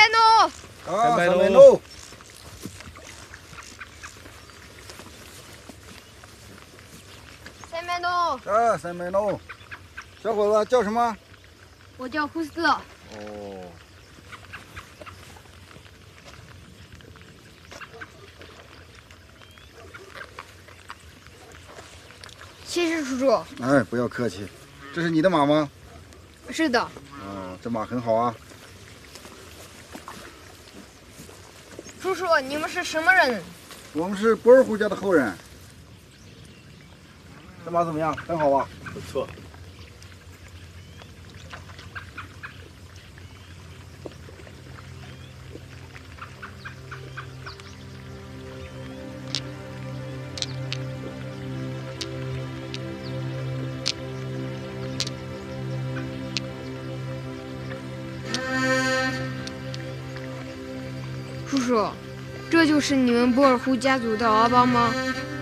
喏！ 三百喽！ 三百喏！ 三百喽！小伙子叫什么？ 我叫胡斯。 哦。 谢谢叔叔。 哎，不要客气。这是你的马吗？ 是的。 哦，这马很好啊。 叔叔，你们是什么人？ 我们是博尔虎家的后人。这马怎么样？很好吧？ 不错。 叔叔，这就是你们博尔虎家族的敖包吗？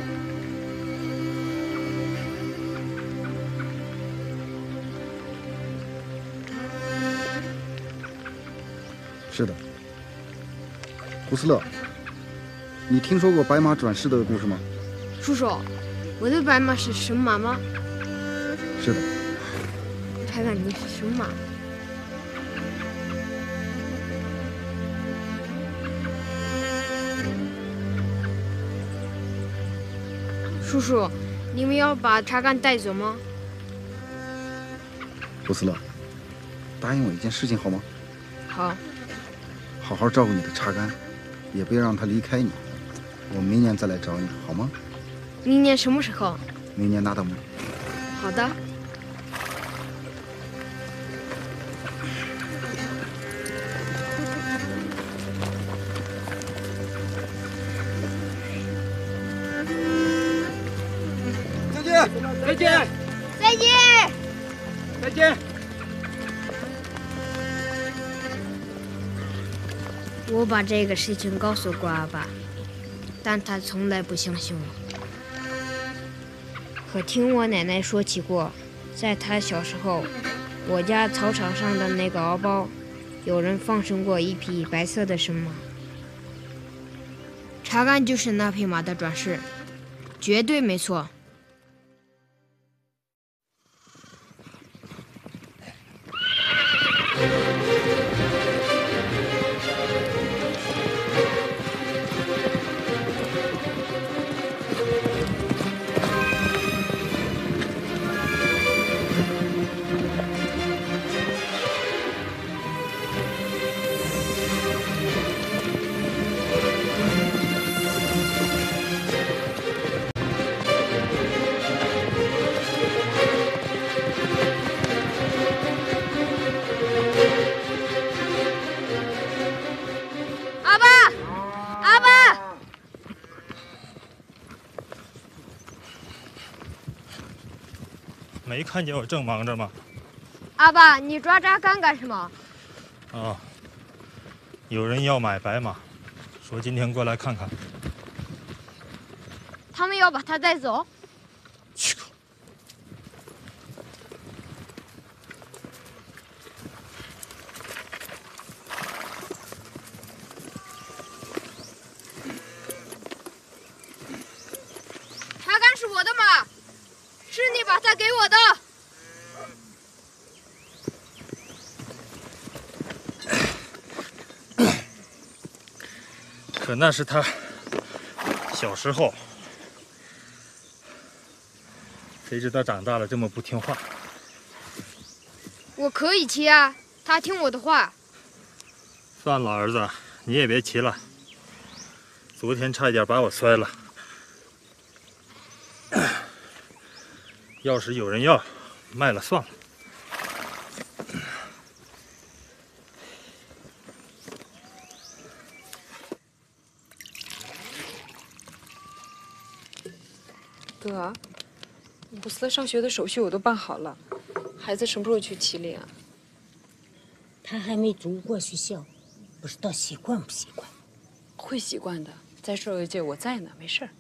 是的。胡斯勒，你听说过白马转世的故事吗？ 叔叔，我的白马是神马吗？ 是的。 看看你是什么马？叔叔，你们要把查干带走吗？ 胡斯勒，答应我一件事情好吗？ 好。 好好照顾你的查干，也别让他离开你。我明年再来找你，好吗？ 明年什么时候？ 明年拿到吗？ 好的。 再见！ 再见！ 再见！ 再见！ 我把这个事情告诉过阿爸，但他从来不相信我。可听我奶奶说起过，在她小时候，我家草场上的那个敖包，有人放生过一匹白色的神马。查干就是那匹马的转世，绝对没错。 没看见我正忙着吗？ 阿爸，你抓查干干什么？ 哦，有人要买白马，说今天过来看看。 他们要把他带走？ 去吧。 查干是我的马，是你把它给我的。 可那是他小时候，谁知道长大了这么不听话。 我可以骑啊，他听我的话。 算了，儿子，你也别骑了。昨天差一点把我摔了。要是有人要，卖了算了。 哥，伍斯特上学的手续我都办好了，孩子什么时候去骑岭啊？ 他还没读过学校，不知道习惯不习惯。 会习惯的，在兽医界我在呢，没事儿。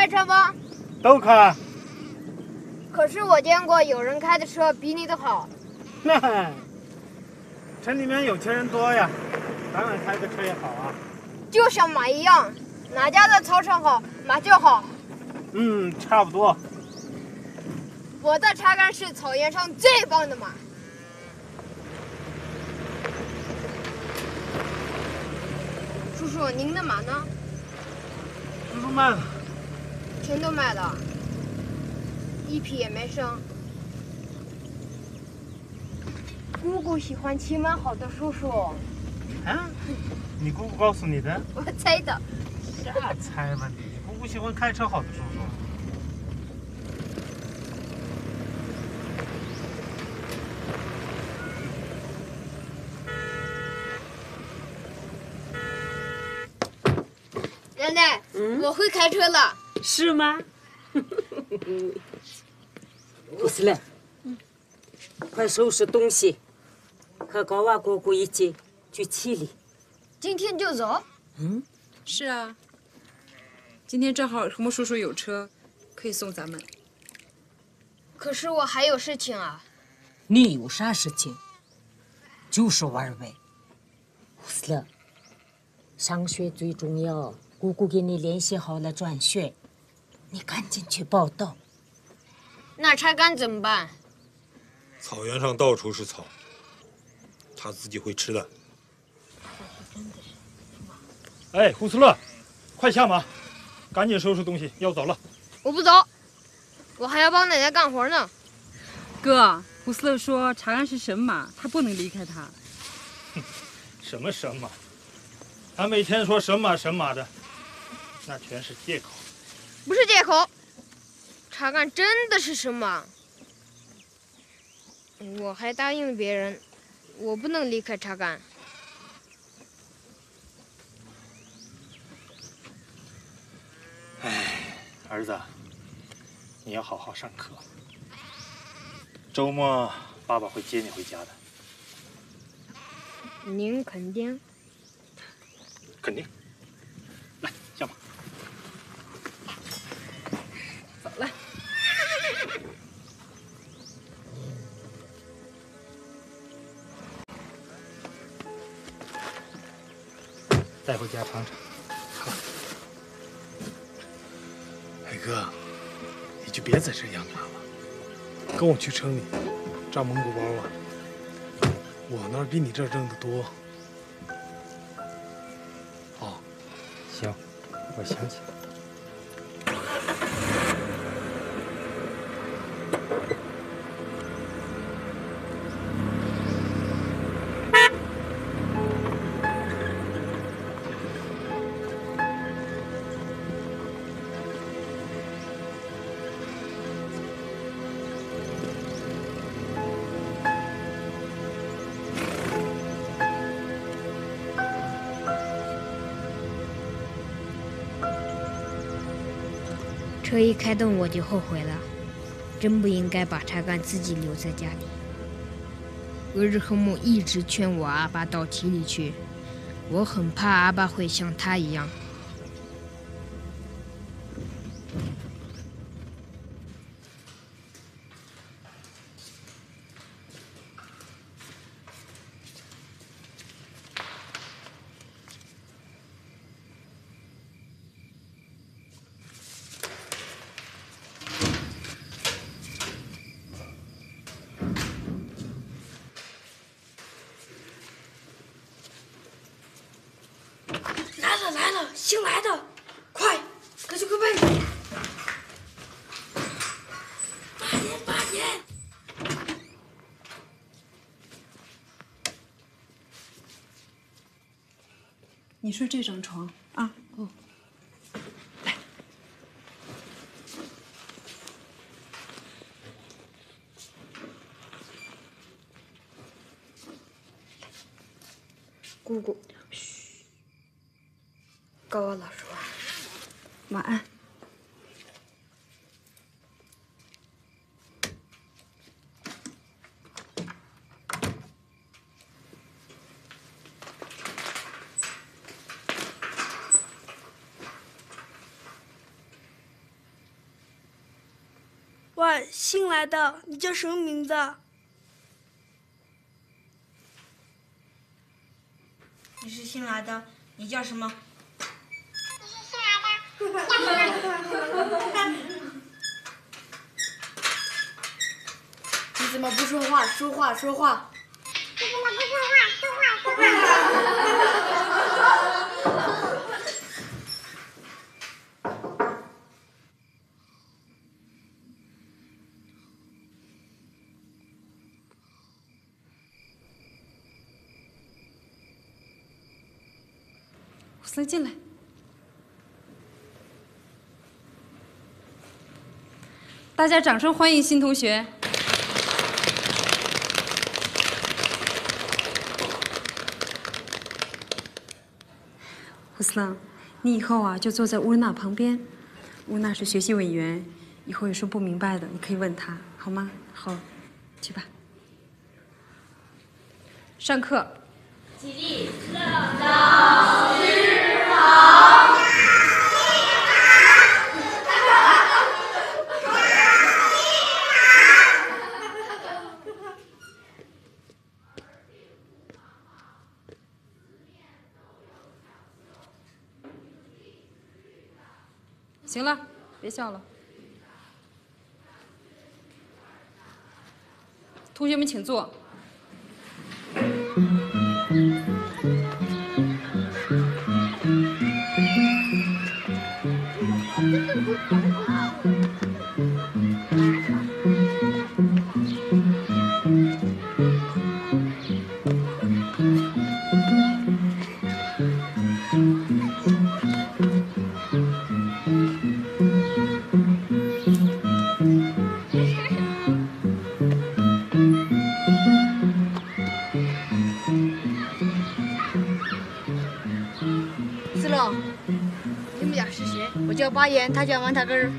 开车吗？ 都开。 可是我见过有人开的车比你的好。 城里面有钱人多呀，当然开的车也好啊。 就像马一样，哪家的草场好，马就好。 差不多。 我的查干是草原上最棒的马。叔叔，您的马呢？ 叔叔卖了。 全都卖了，一匹也没剩。姑姑喜欢骑马好的叔叔。 啊？你姑姑告诉你的？ 我猜的。 瞎猜吧你！姑姑喜欢开车好的叔叔。 奶奶，我会开车了。 是吗？胡斯勒，快收拾东西，和高娃姑姑一起去七里。 今天就走？ 是啊，今天正好何木叔叔有车，可以送咱们。 可是我还有事情啊。 你有啥事情？就是玩呗。胡斯勒，上学最重要。姑姑给你联系好了转学，你赶紧去报到。 那查干怎么办？ 草原上到处是草，他自己会吃的。 哎，胡斯勒，快下马，赶紧收拾东西，要走了。 我不走，我还要帮奶奶干活呢。 哥，胡斯勒说查干是神马，他不能离开他。 什么神马？他每天说神马神马的，那全是借口。 不是借口，查干真的是神马。我还答应别人，我不能离开查干。 儿子，你要好好上课。周末爸爸会接你回家的。 您肯定？ 肯定。来，下马。 走了。 带回家尝尝。 海哥，你就别在这养马了，跟我去城里抓蒙古包啊！我那儿比你这儿挣得多。哦， 行，我想起来。 车一开动我就后悔了，真不应该把查干自己留在家里。俄日和木一直劝我阿爸到体里去，我很怕阿爸会像他一样。 来了，新来的，快，各就各位。八年。 你睡这张床啊？哦。来。 姑姑。高高老师晚安。 喂，新来的，你叫什么名字？ 你是新来的，你叫什么？ 你怎么不说话？说话，说话！ 你怎么不说话？说话，说话！ 胡斯勒进来。大家掌声欢迎新同学。胡斯勒，你以后啊就坐在乌娜旁边，乌娜是学习委员，以后有什么不明白的，你可以问她，好吗？好，去吧。上课。 起立， 老师好。 行了，别笑了。同学们请坐。 四楼，你们俩是谁？我叫巴彦，他叫王大根儿。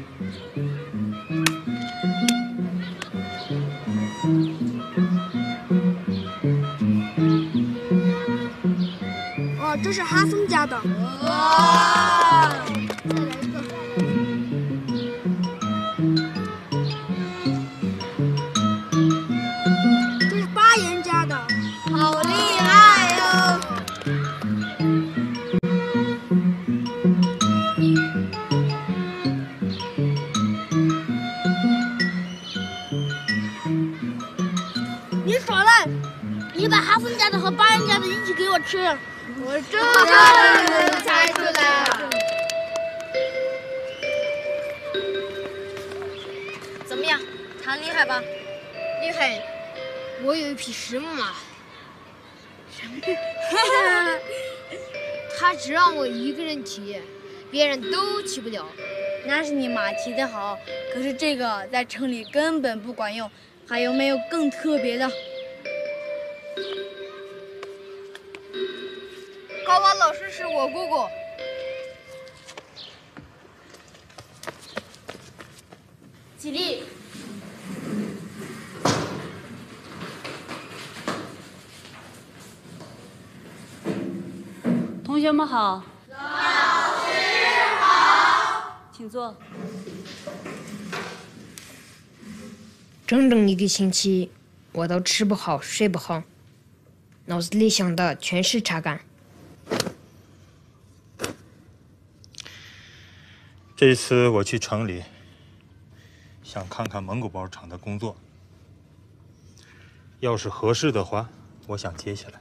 哦，这是哈松家的。哇！再来一个。这是巴彦家的。好厉害哟！你耍赖！你把哈森家的和巴彦家的一起给我吃！我这能猜出来了。怎么样，他厉害吧？厉害！我有一匹什么马？他只让我一个人骑，别人都骑不了。 那是你马骑得好，可是这个在城里根本不管用。还有没有更特别的？ 高娃老师是我姑姑。 起立。同学们好。 老师好。 请坐。 整整一个星期，我都吃不好睡不好，脑子里想的全是查干。 这次我去城里，想看看蒙古包厂的工作，要是合适的话，我想接下来。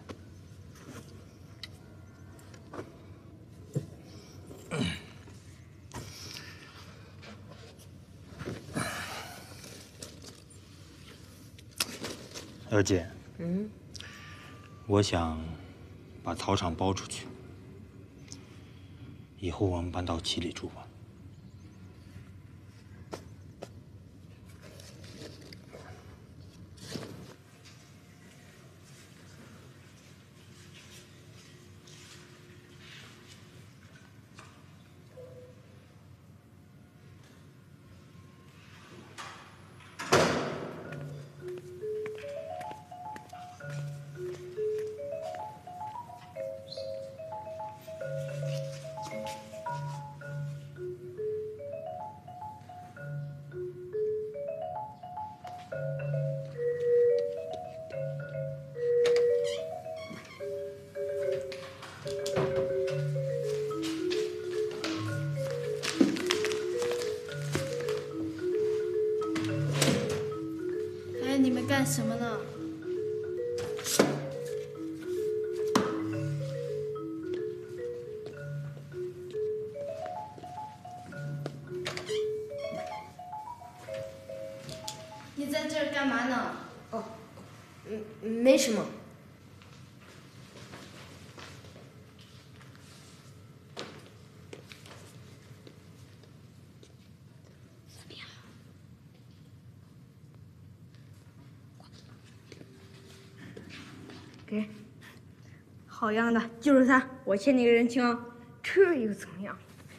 二姐，我想把草场包出去，以后我们搬到七里住吧。 干什么呢？你在这儿干嘛呢？ 哦，没什么。给， 好样的，就是他，我欠你个人情。 这又怎么样？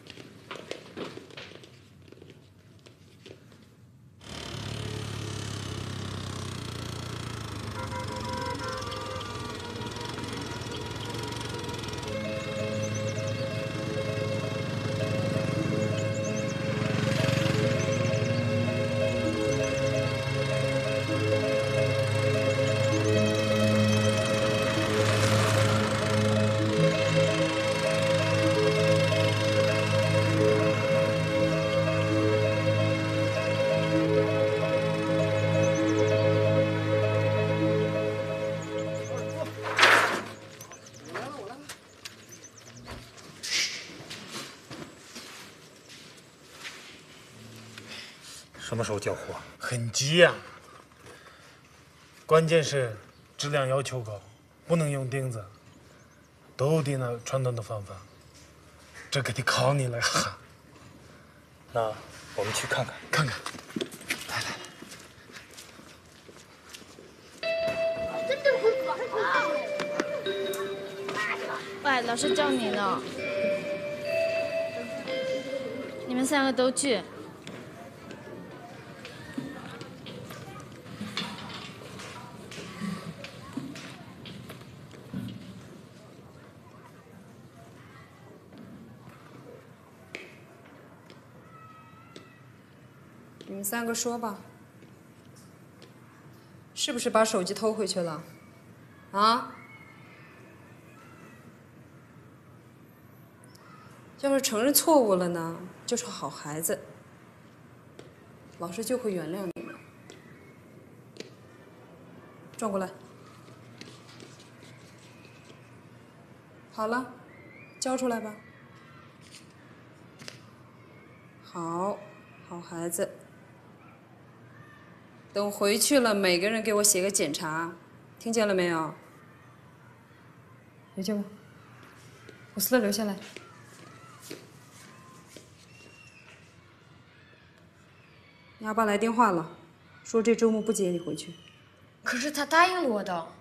什么时候交货？ 很急呀、关键是质量要求高，不能用钉子，都得那传统的方法。这可得靠你了哈。 那我们去看看。 看看， 喂，老师叫你呢。你们3个都去。 你们3个说吧，是不是把手机偷回去了？啊？要是承认错误了呢，就是好孩子，老师就会原谅你们。转过来。好了，交出来吧。好，好孩子。等回去了，每个人给我写个检查，听见了没有？回去吧。胡斯勒留下来。你阿爸来电话了，说这周末不接你回去。 可是他答应了我的。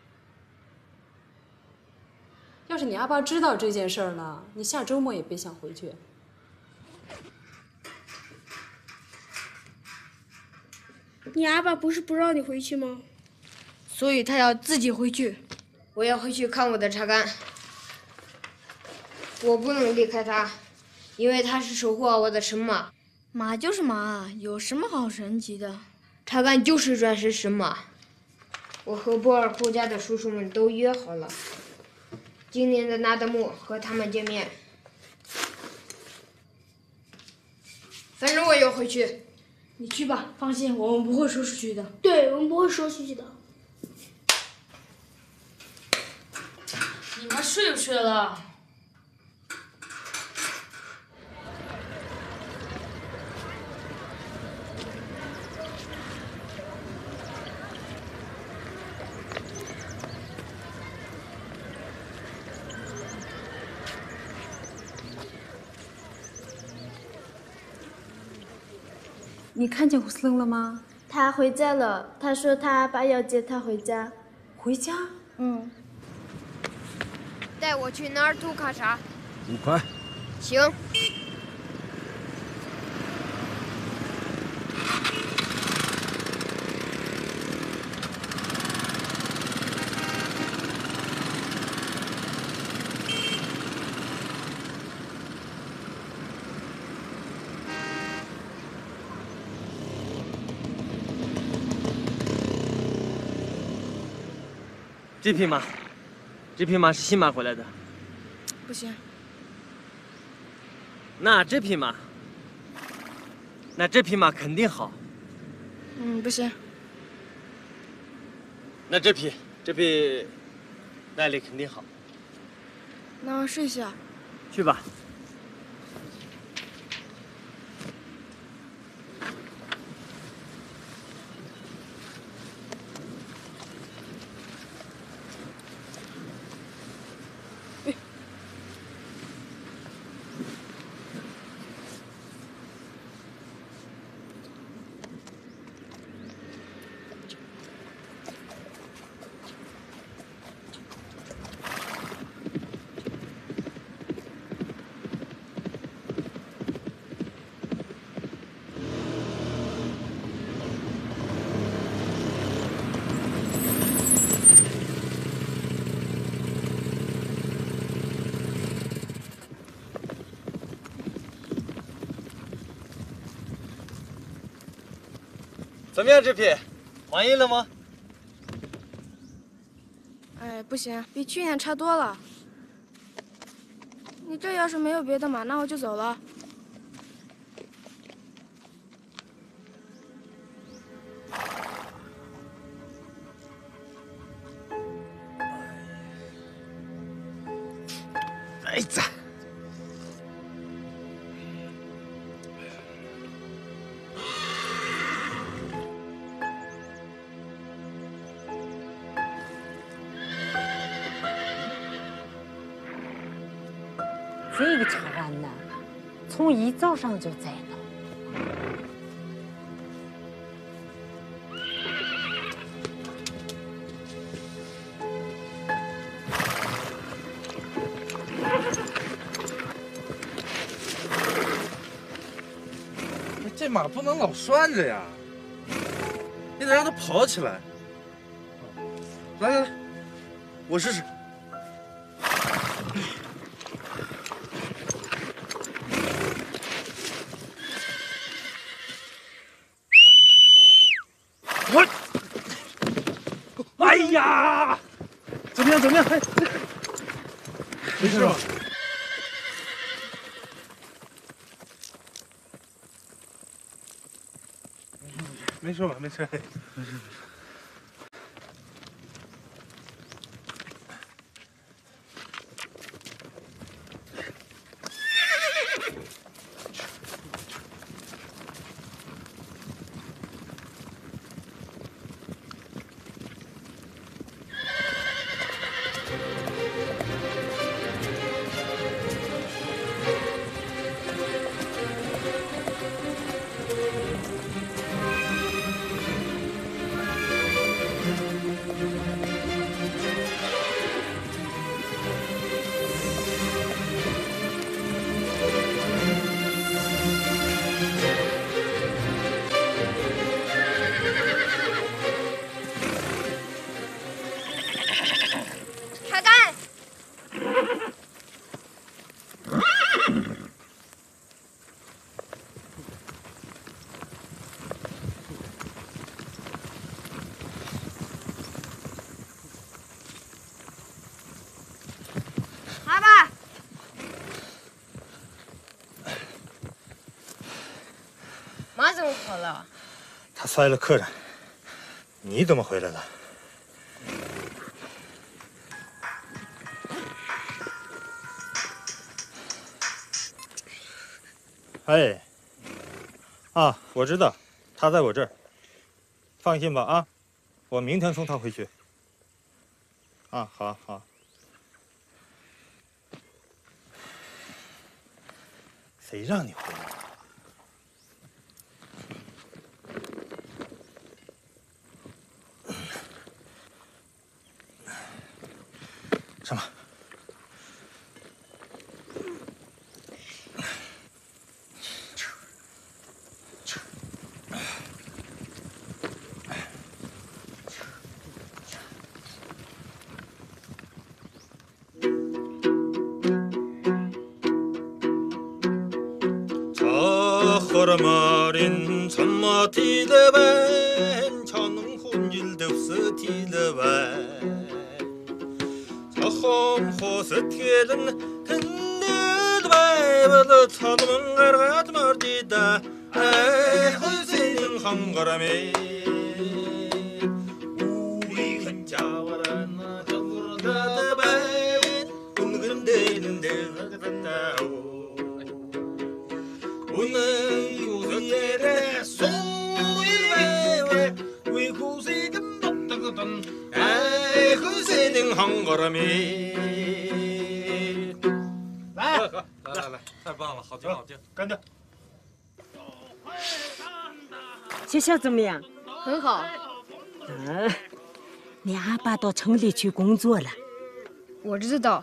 要是你阿爸知道这件事儿了，你下周末也别想回去。 你阿爸不是不让你回去吗？ 所以他要自己回去。 我要回去看我的查干。我不能离开他，因为他是守护我的神马。 马就是马，有什么好神奇的？ 查干就是钻石神马。我和波尔库家的叔叔们都约好了，今年的纳德木和他们见面。反正我要回去。 你去吧，放心，我们不会说出去的。 对，我们不会说出去的。 你们睡不睡了？ 你看见胡斯登了吗？ 他回家了，他说他阿爸要接他回家。 回家？ 嗯。 带我去哪儿图卡查 5块。 行。 这匹马是新买回来的。 不行。 那这匹马肯定好。 不行。 那这匹耐力肯定好。 那我试一下。 去吧。怎么样，这匹满意了吗？ 哎，不行，比去年差多了。你这要是没有别的马，那我就走了。 哎呀！ 这个茶干呢，从一早上就在弄。 这马不能老拴着呀，你得让它跑起来。来来来，我试试。 哎呀，怎么样？怎么样？哎， 没事吧？没事吧？没事，没事。 马怎么跑了？ 他摔了客人。你怎么回来了？哎，啊，我知道，他在我这儿。放心吧啊，我明天送他回去。啊，好好。谁让你回来的？上吧。 Hormarin samma tileven Çanın huncil devsi tileven Çahom hoset gelin Kennil bayvılı çalımın gargat mardida Ey Hüseyin ham garame Uğri 징한 거라미. 来， 来，太棒了，好听好听， 跟着。 学校怎么样？ 很好。 你阿爸到城里去工作了。 我知道。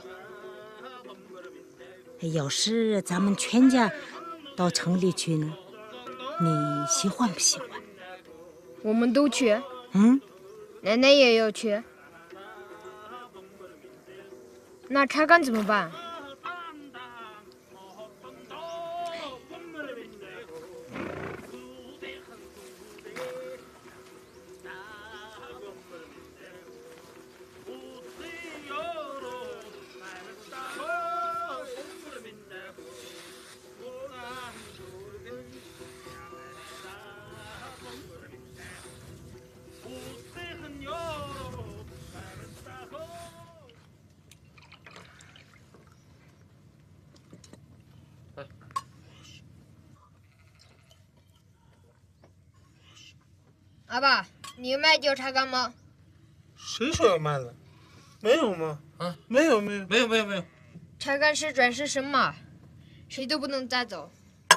要是咱们全家到城里去呢，你喜欢不喜欢？ 我们都去。 嗯。 奶奶也要去。那查干怎么办？阿爸，你卖掉查干吗？ 谁说要卖了？没有吗？ 啊， 没有。 查干是转世神马，谁都不能带走。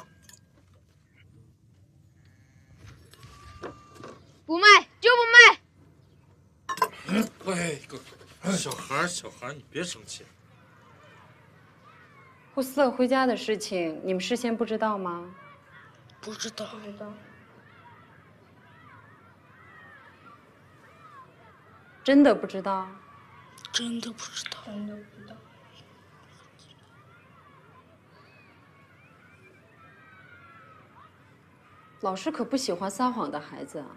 不卖就不卖。 喂，小孩，你别生气。 胡斯勒回家的事情，你们事先不知道吗？ 不知道。 真的不知道？ 真的不知道。 老师可不喜欢撒谎的孩子啊。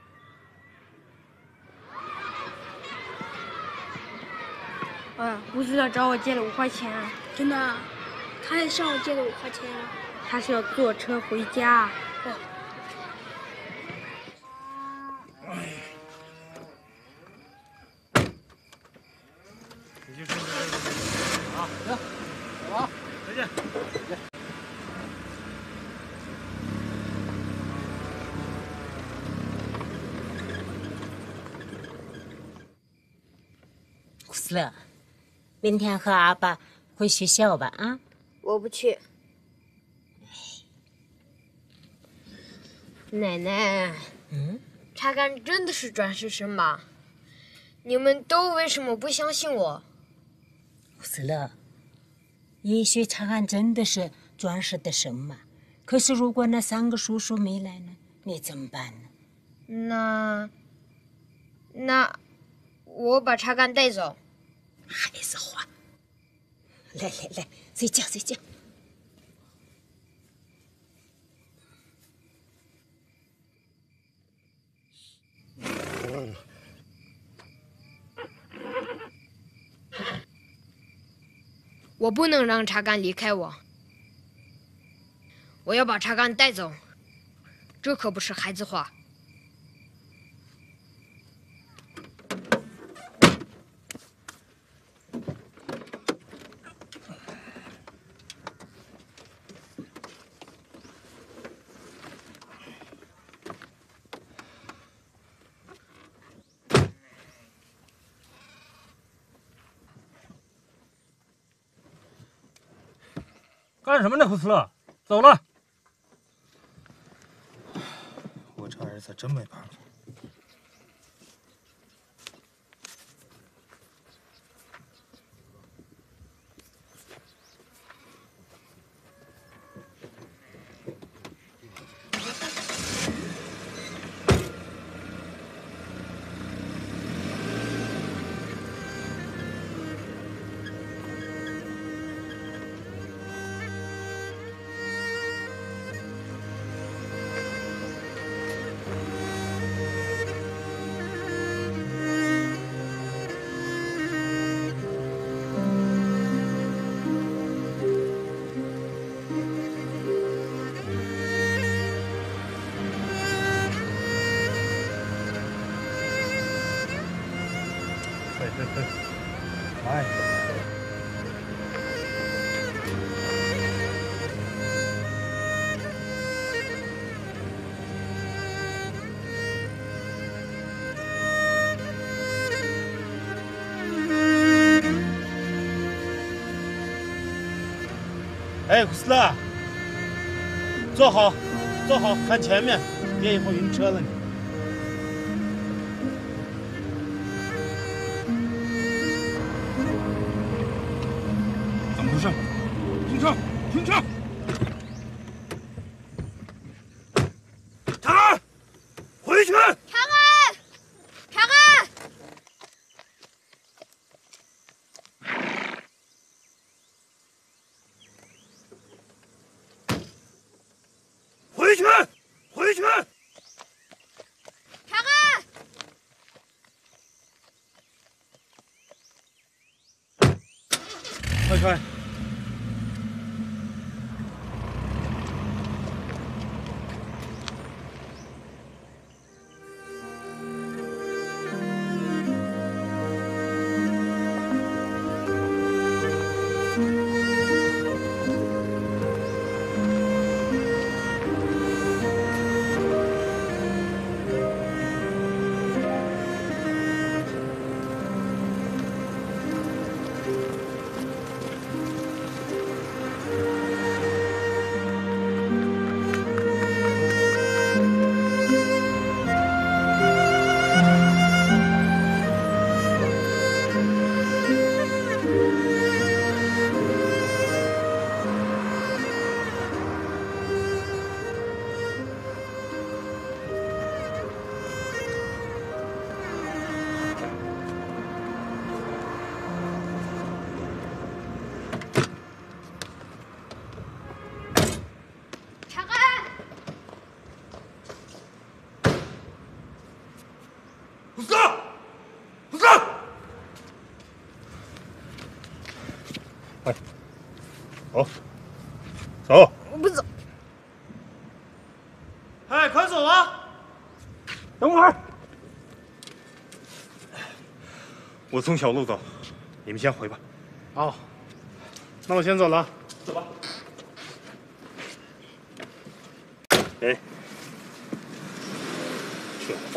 吴指导找我借了5块钱。 真的？他也向我借了5块钱。 他是要坐车回家。 你去说啊，行，走啊，再见。 胡斯勒，明天和阿爸回学校吧啊！ 我不去。奶奶，查干真的是转世神马，你们都为什么不相信我？ 胡斯勒，也许查干真的是转世的神马，可是如果那3个叔叔没来呢，你怎么办呢？ 那我把查干带走。 孩子话，来，睡觉。 我不能让查干离开我，我要把查干带走，这可不是孩子话。 干什么呢，胡斯勒？走了。我这儿子真没办法。慢一点。 哎，胡斯特，坐好，坐好，看前面，别以后晕车了你。怎么回事？停车！停车！查干，回去！ 查干，查干。 回去！回去！ 查干， 快开！ 走，走！ 我不走。 哎，快走啊！ 等会儿，我从小路走，你们先回吧。 好，那我先走了。 走吧。给，去换。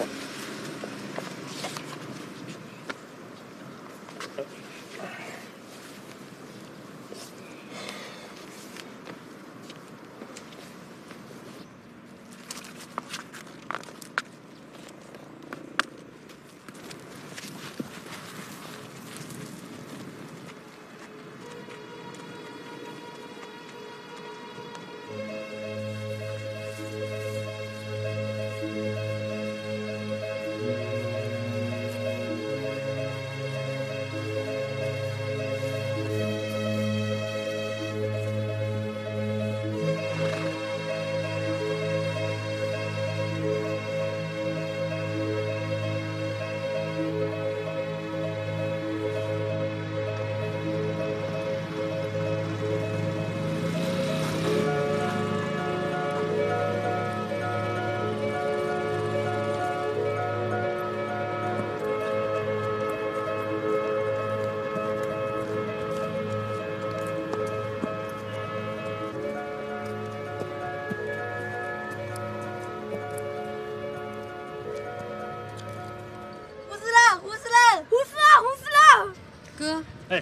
哥， 哎，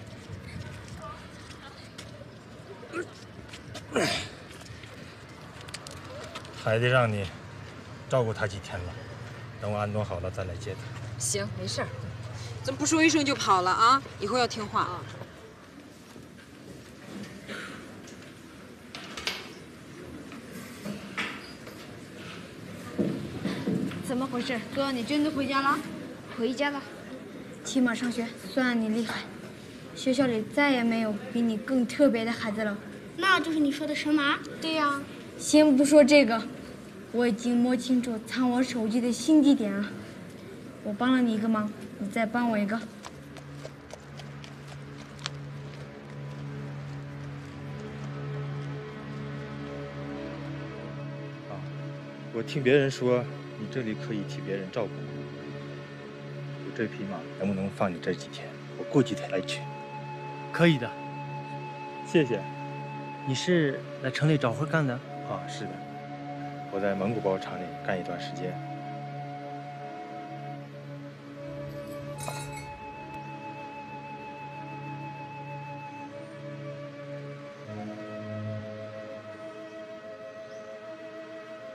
孩子让你照顾他几天了，等我安顿好了再来接他。 行，没事儿，怎么不说一声就跑了啊？以后要听话啊。 怎么回事？哥，你真的回家了？ 回家了。 骑马上学，算你厉害。学校里再也没有比你更特别的孩子了。 那就是你说的神马？ 对呀。先不说这个，我已经摸清楚藏我手机的新地点了。我帮了你一个忙，你再帮我一个。 我听别人说，你这里可以替别人照顾。有这匹马，能不能放你这几天？我过几天来取。 可以的。 谢谢。 你是来城里找活干的？ 啊，是的。我在蒙古包厂里干一段时间。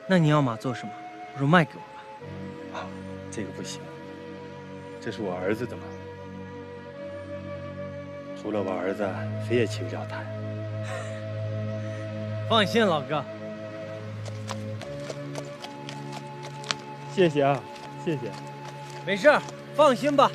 那你要马做什么？不如卖给我吧。 啊，这个不行，这是我儿子的马，除了我儿子，谁也骑不了它。 放心，老哥。 谢谢啊，谢谢。 没事儿，放心吧。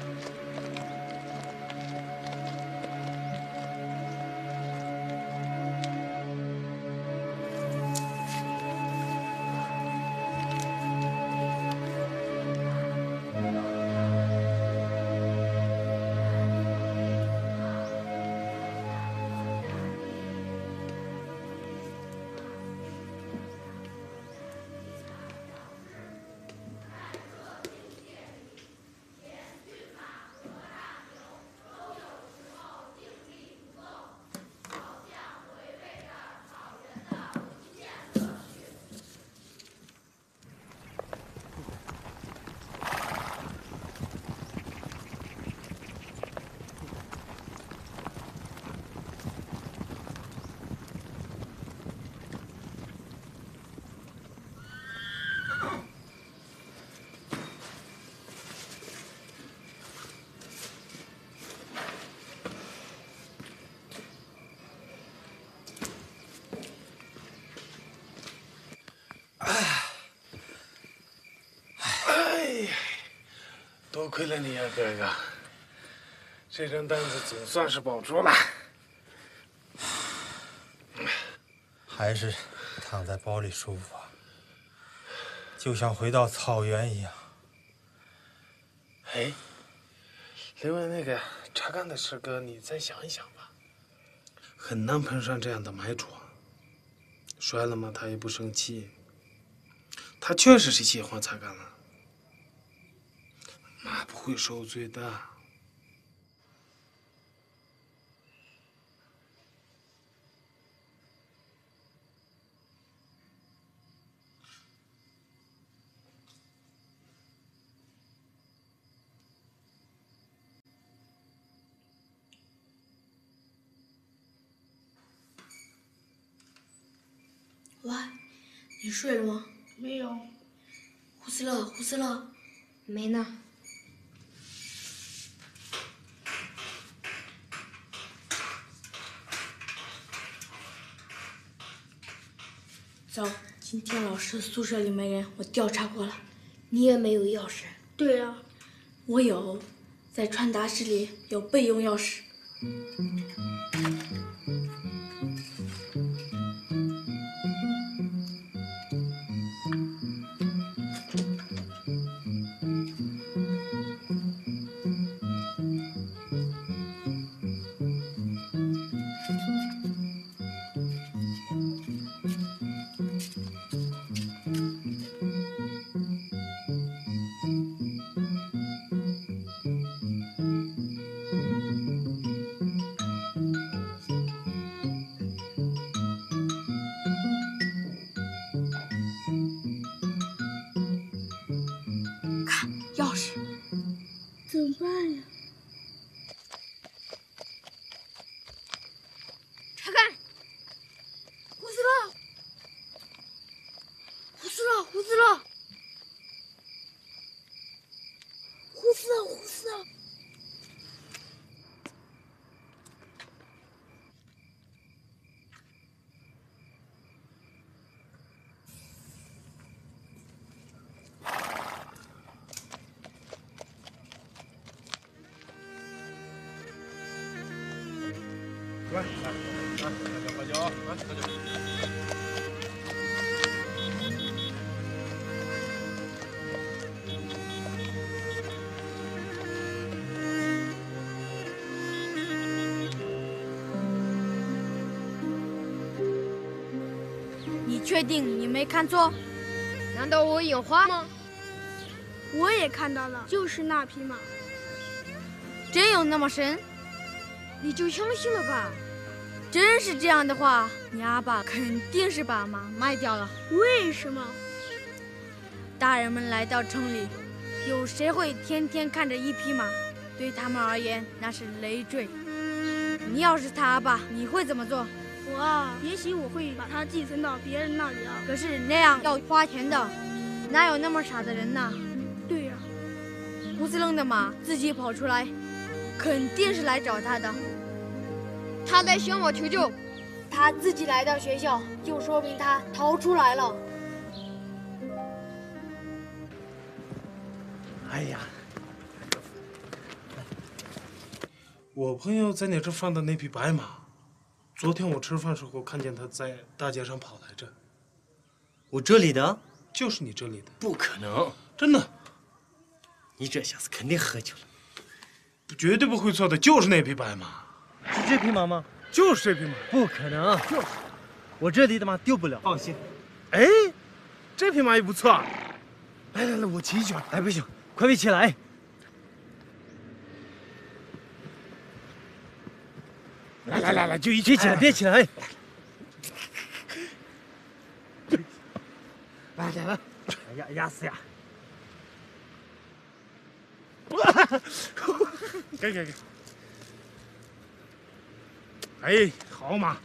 多亏了你呀，哥哥，这张单子总算是保住了。 还是躺在包里舒服啊，就像回到草原一样。 哎，另外那个查干的师哥，你再想一想吧，很难碰上这样的买主啊。摔了嘛，他也不生气。他确实是喜欢查干了。马不会受罪的。 喂，你睡了吗？没有。胡斯勒，胡斯勒， 没呢。 走，今天老师宿舍里没人，我调查过了。你也没有钥匙。对啊，我有，在传达室里有备用钥匙。钥匙，怎么办呀？ 查干， 胡斯勒，胡斯勒，胡斯勒，胡斯勒，胡斯勒。 来，大家喝酒，来喝酒。 你确定你没看错？ 难道我眼花吗？ 我也看到了，就是那匹马。真有那么神？ 你就相信了吧？ 真是这样的话，你阿爸肯定是把马卖掉了。为什么？大人们来到城里，有谁会天天看着一匹马？对他们而言，那是累赘。你要是他阿爸，你会怎么做？ 我啊，也许我会把它继承到别人那里啊。 可是那样要花钱的，哪有那么傻的人呢？ 对呀、 胡斯楞的马自己跑出来，肯定是来找他的。他来向我求救，他自己来到学校，就说明他逃出来了。 哎呀，我朋友在你这放的那匹白马，昨天我吃饭时候看见他在大街上跑来着。 我这里的？ 就是你这里的？ 不可能， 真的。 你这下子肯定喝酒了。 绝对不会错的，就是那匹白马。 是这匹马吗？ 就是这匹马。 不可能，就是我这里的马丢不了，放心。 哎，这匹马也不错。来来来，我骑一圈。 哎，不行，快别起来！ 来，就一别起来，别起来！ 来， 压死呀！ 给！哎，好马！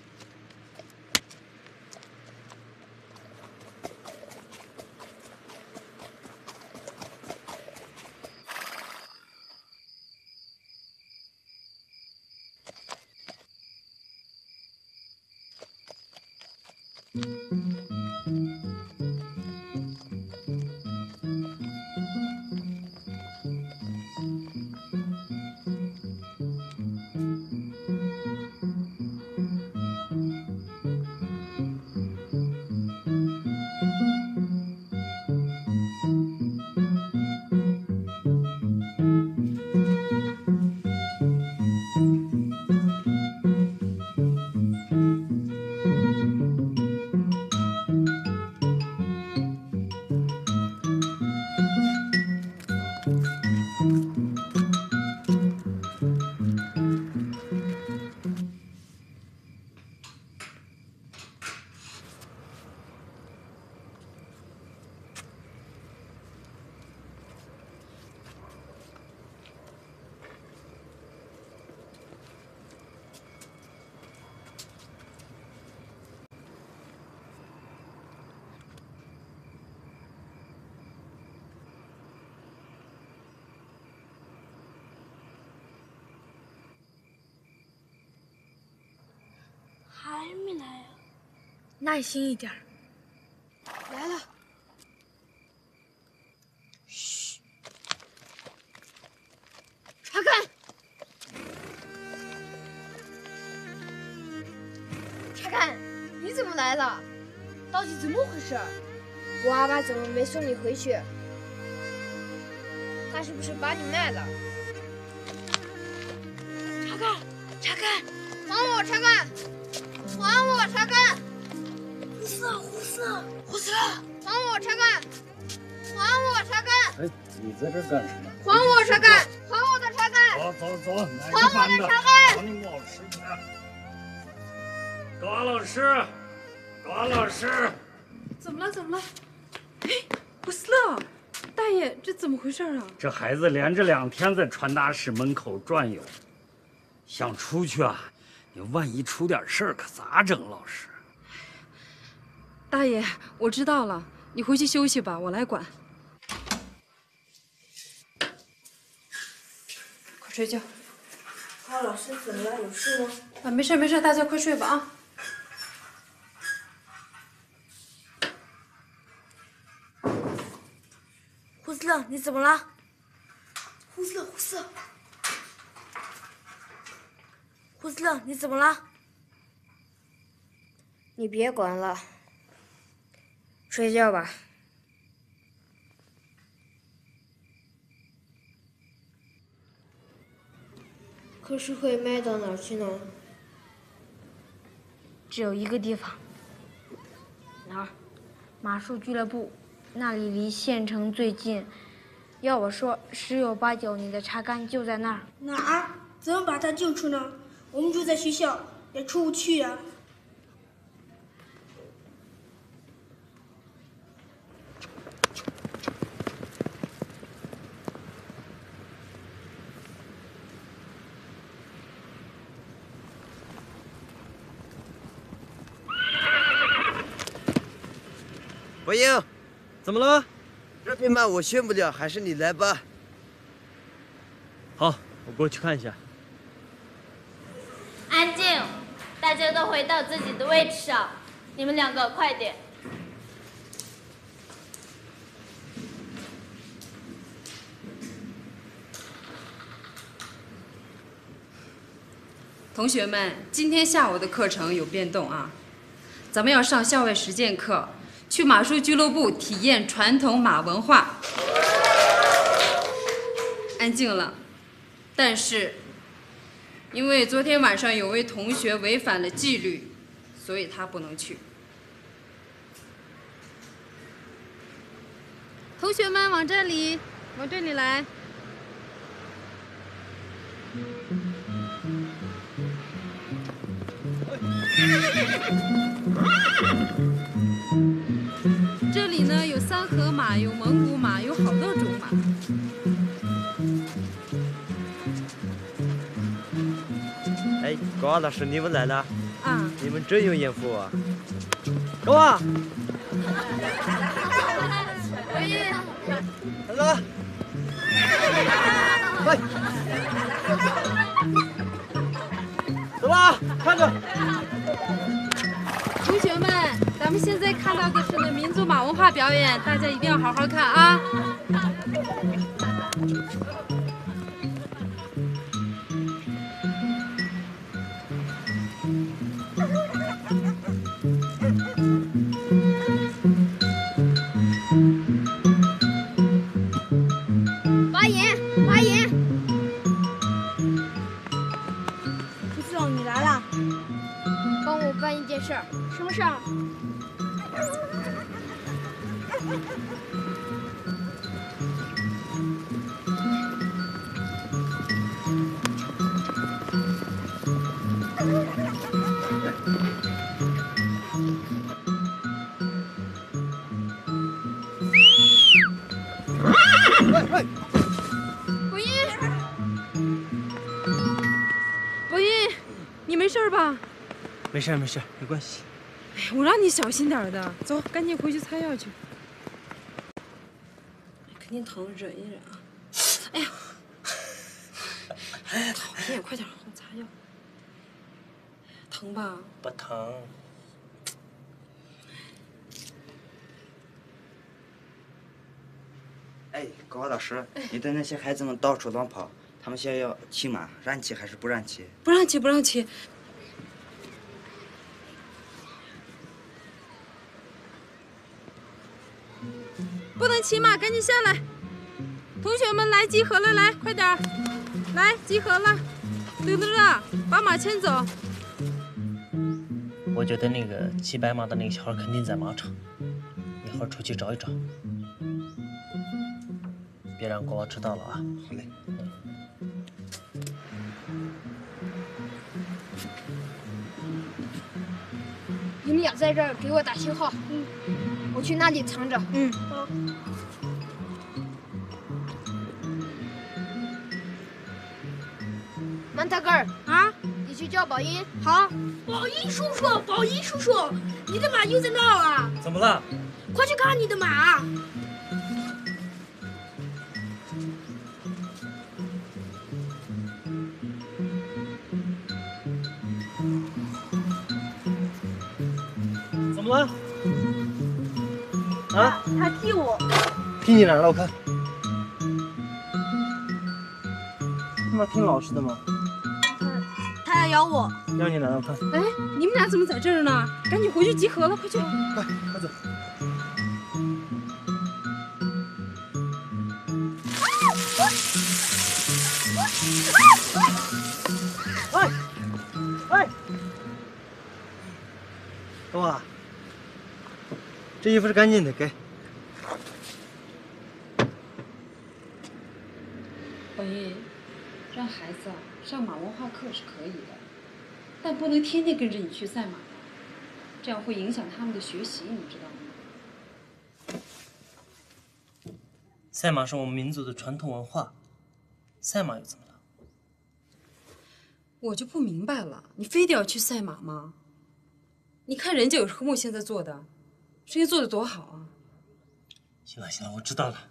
还没来呀、 耐心一点。 来了。 嘘，查看。查看，你怎么来了？到底怎么回事？ 我阿爸怎么没送你回去？他是不是把你卖了？ 查看， 还我查看！还我查看！ 胡斯勒， 还我查看！还我查看！ 哎，你在这干什么？ 还我查看！还我的查看！ 走，哪还我的查看！ 找你老师去。高老师， 怎么了？哎，胡斯勒，大爷，这怎么回事啊？ 这孩子连着2天在传达室门口转悠，想出去啊，你万一出点事儿可咋整？老师， 大爷，我知道了，你回去休息吧，我来管。快睡觉。 高老师怎么了？有事吗？ 啊，没事，大家快睡吧啊。 胡斯勒，你怎么了？胡斯勒，你怎么了？ 你别管了，睡觉吧。可是会卖到哪儿去呢？ 只有一个地方。哪儿？马术俱乐部，那里离县城最近。要我说，10有8九你的查干就在那儿。 哪儿？怎么把他救出呢？我们住在学校，也出不去呀、 伯英， 怎么了？ 这匹马我驯不了，还是你来吧。 好，我过去看一下。 安静，大家都回到自己的位置上。你们两个快点。 同学们，今天下午的课程有变动啊，咱们要上校外实践课，去马术俱乐部体验传统马文化。安静了。但是，因为昨天晚上有位同学违反了纪律，所以他不能去。 同学们往这里来。这里呢有三河马，有蒙古马，有好多种马。 哎，高老师，你们来了。 啊。 你们真有眼福啊！高啊！来了。快！走吧，看着。 同学们，咱们现在看到的是呢民族马文化表演，大家一定要好好看啊！ 发言，发言。 不是哦，你来了。 帮我办一件事儿。 什么事儿？ 伯音，伯音，你没事吧？ 没事没事，没关系。 哎，我让你小心点的，走，赶紧回去擦药去。肯定疼，忍一忍啊。哎呀，讨厌，快点，我擦药。疼吧？ 不疼。 哎，高老师，你的那些孩子们到处乱跑，他们想要骑马，让骑还是不让骑？ 不让骑，不让骑。不能骑马，赶紧下来！同学们来集合了，来，快点儿，来集合了，等着啊，把马牵走。 我觉得那个骑白马的那个小孩肯定在马场，一会儿出去找一找，别让国王知道了啊。 好嘞。 你们俩在这儿给我打信号。我去那里藏着。 好。 曼特格尔啊， 你去叫宝音。 好。宝音叔叔，宝音叔叔，你的马又在那儿啊！ 怎么了？ 快去看你的马！ 怎么了？啊？ 他踢我。 踢你哪儿了？我看。他妈挺老实的嘛。 他要咬我。 咬你哪儿？我看。 哎，你们俩怎么在这儿呢？赶紧回去集合了，快去！ 快走！哎，哎，等我，这衣服是干净的，给。 宝音，让孩子上马文化课是可以的，但不能天天跟着你去赛马，这样会影响他们的学习，你知道吗？ 赛马是我们民族的传统文化，赛马又怎么了？ 我就不明白了，你非得要去赛马吗？你看人家有和睦现在做的，生意做得多好啊！ 行了行了，我知道了。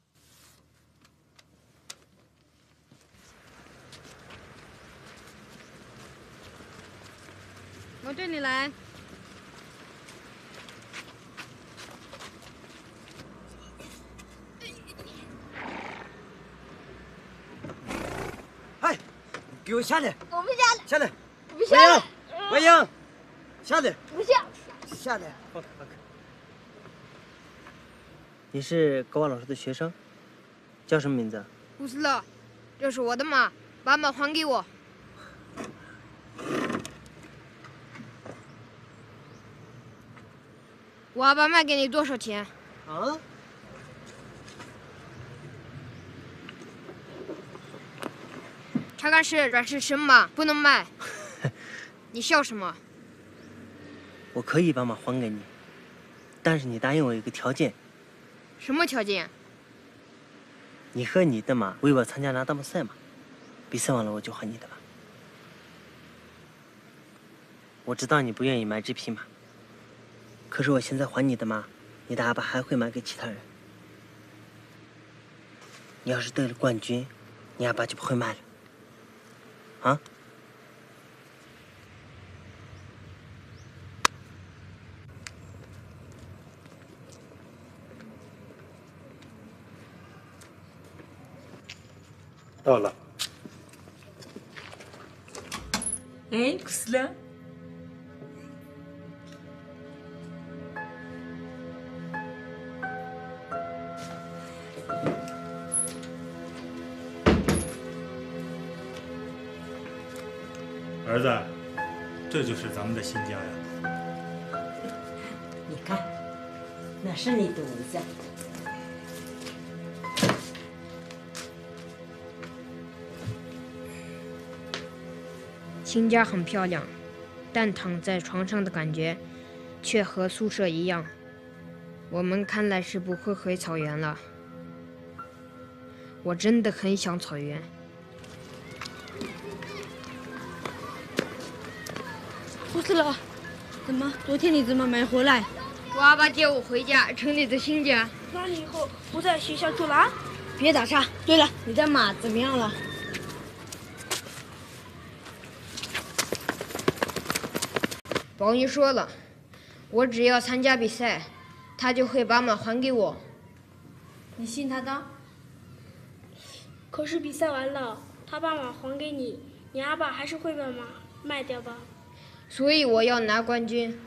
我这里来。 哎，给我下来！ 我不下来。 下来！ 我不下来。 文英，下来！ 不下。 下来！ 放开放开。你是高娃老师的学生，叫什么名字？ 胡斯勒，这是我的马，把马还给我。我要把卖给你多少钱？ 啊查干是转世神马，不能卖。你笑什么？ 我可以把马还给你，但是你答应我一个条件。 什么条件？ 你和你的马为我参加那大马赛马，比赛完了我就还你的马。我知道你不愿意买这匹马，可是我现在还你的马，你的阿爸还会卖给其他人。你要是得了冠军，你阿爸就不会卖了。啊？ 到了。 哎，库斯勒。 儿子，这就是咱们的新家呀。 你看，那是你的屋子。 新家很漂亮，但躺在床上的感觉却和宿舍一样。我们看来是不会回草原了。我真的很想草原。 胡斯勒，怎么昨天你怎么没回来？ 我阿爸接我回家，城里的新家。 那你以后不在学校住了？ 别打岔。对了，你的马怎么样了？ 宝玉说了，我只要参加比赛，他就会把马还给我。 你信他的？ 可是比赛完了，他把马还给你，你阿爸还是会把马卖掉吧？ 所以我要拿冠军。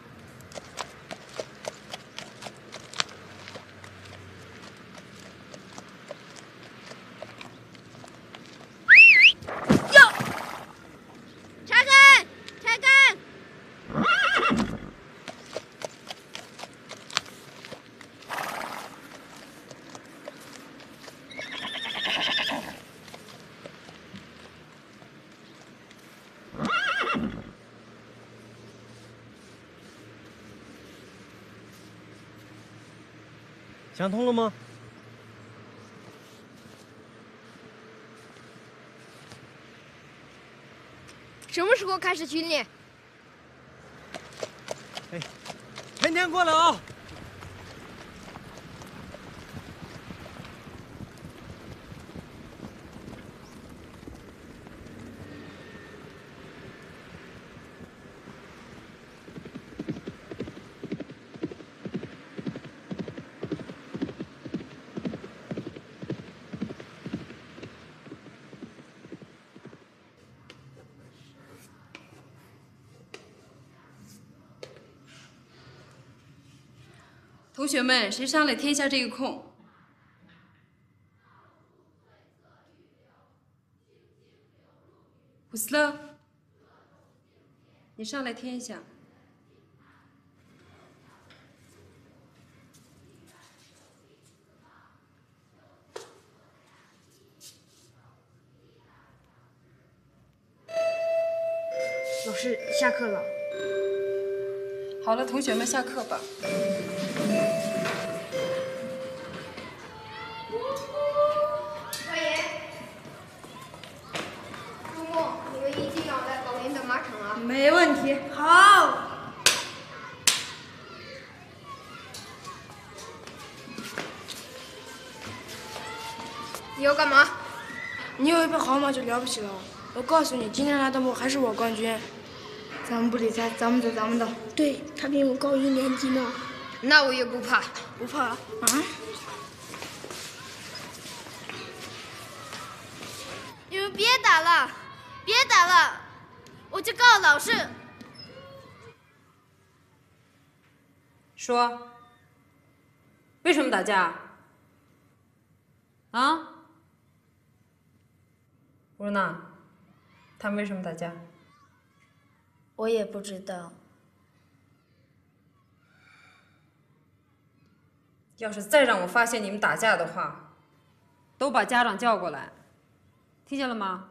想通了吗？ 什么时候开始训练？ 哎，天天过来啊！ 同学们，谁上来填一下这个空？胡斯勒，你上来填一下。 老师，下课了。 好了，同学们，下课吧。 少爷，周末你们一定要来老林的马场啊！ 没问题。 好。 你要干嘛？你有一匹好马就了不起了。我告诉你，今天来的马还是我冠军。咱们不理睬，咱们走咱们的。 对，他比我高1年级呢。 那我也不怕。 不怕啊？ 你们别打了，别打了，我去告老师。 说，为什么打架？啊？乌娜，他们为什么打架？ 我也不知道。 要是再让我发现你们打架的话，都把家长叫过来，听见了吗？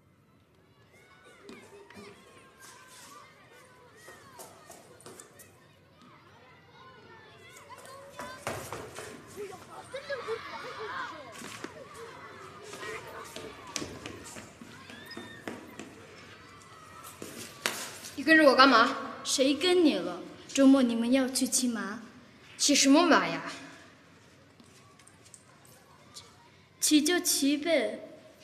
你跟着我干嘛？ 谁跟你了？周末你们要去骑马？ 骑什么马呀？ 骑就骑呗。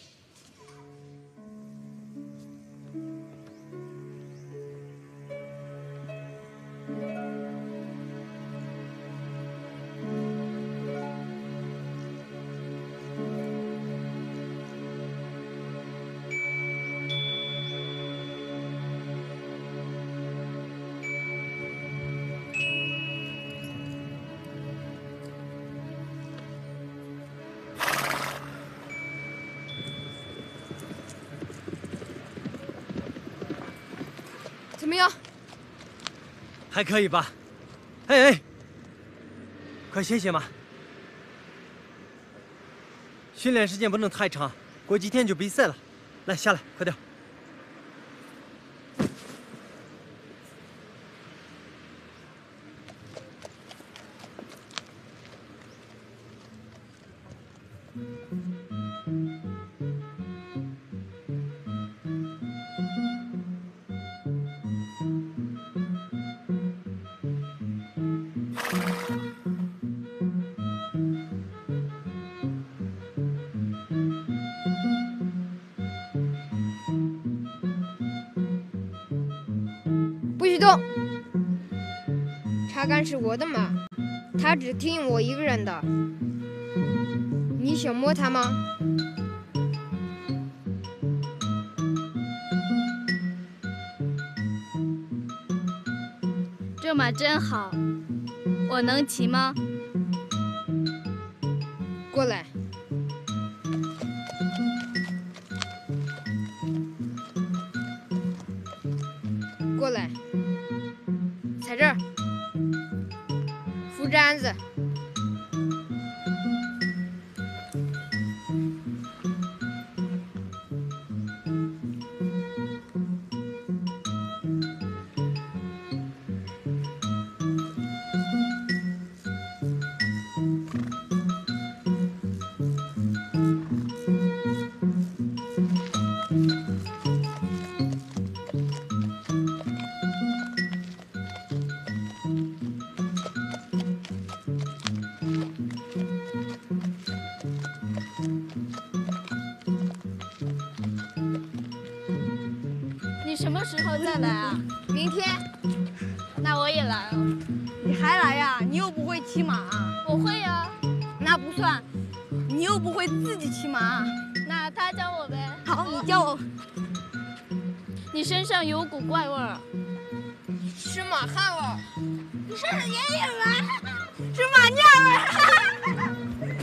怎么样？ 还可以吧。哎，快歇歇嘛。训练时间不能太长，过几天就比赛了。来，下来，快点。 不许动！查干是我的马，他只听我一个人的。你想摸它吗？ 这马真好，我能骑吗？ 过来。过来，踩这儿，扶着鞍子。 你什么时候再来啊？ 明天。 那我也来了。 你还来呀？你又不会骑马。 我会啊。 那不算，你又不会自己骑马。 那他教我呗。 好，你教我。 你身上有股怪味儿。 是马汗味儿。 你身上也有啊，是马尿味儿。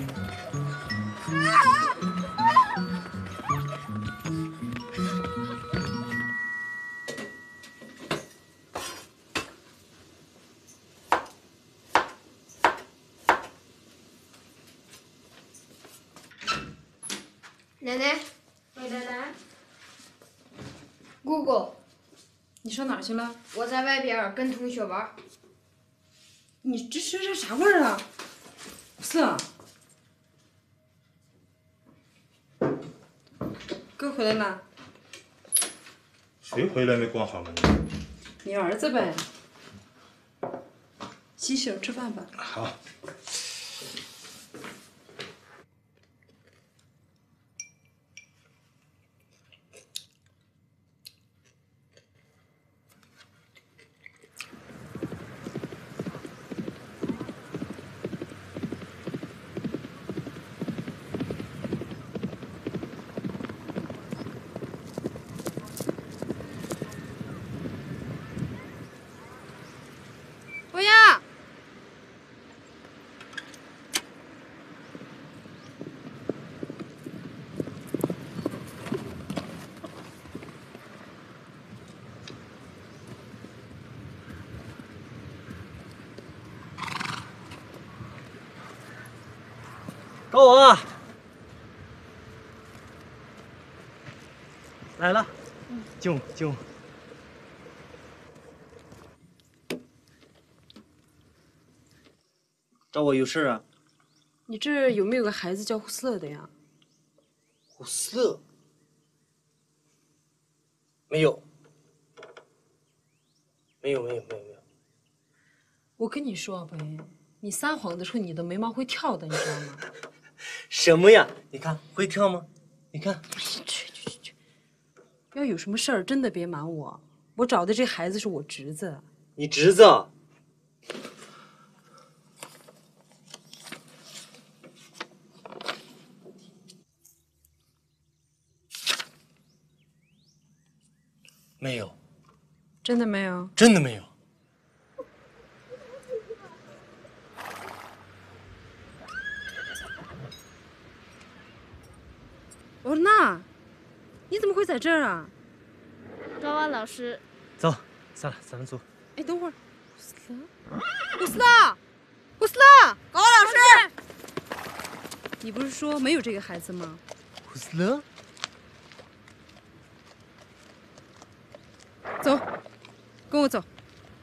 奶奶， 喂，奶奶， 姑姑， 你上哪儿去了？ 我在外边跟同学玩。 你这身上啥味儿啊？是啊。哥回来了。 谁回来没关好门？ 你儿子呗。洗手吃饭吧。 好。 找我啊！来了，进屋，进屋。找我有事啊？ 你这有没有个孩子叫胡斯勒的呀？ 胡斯勒？没有。没有。 我跟你说，宝爷，你撒谎的时候，你的眉毛会跳的，你知道吗？ 什么呀？你看会跳吗？你看。 去！要有什么事儿，真的别瞒我。我找的这孩子是我侄子。 你侄子？没有。 真的没有？ 真的没有。 欧娜，你怎么会在这儿啊？ 高娃老师， 走，算了，咱们走。 哎，等会儿，胡斯勒，高老师，你不是说没有这个孩子吗？ 胡斯勒， 走，跟我走。胡